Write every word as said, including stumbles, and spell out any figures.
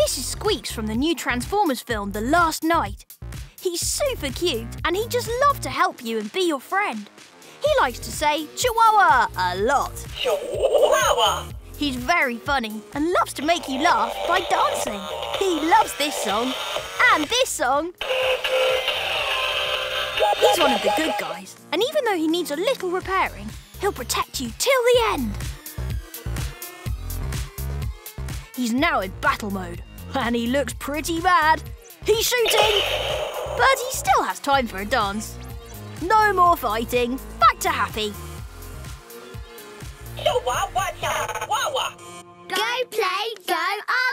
This is Sqweeks from the new Transformers film, The Last Night. He's super cute and he just loves to help you and be your friend. He likes to say Chihuahua a lot. Chihuahua! He's very funny and loves to make you laugh by dancing. He loves this song and this song. He's one of the good guys, and even though he needs a little repairing, he'll protect you till the end. He's now in battle mode, and he looks pretty bad. He's shooting, but he still has time for a dance. No more fighting, back to happy. Chihuahua, Chihuahua. Go play, go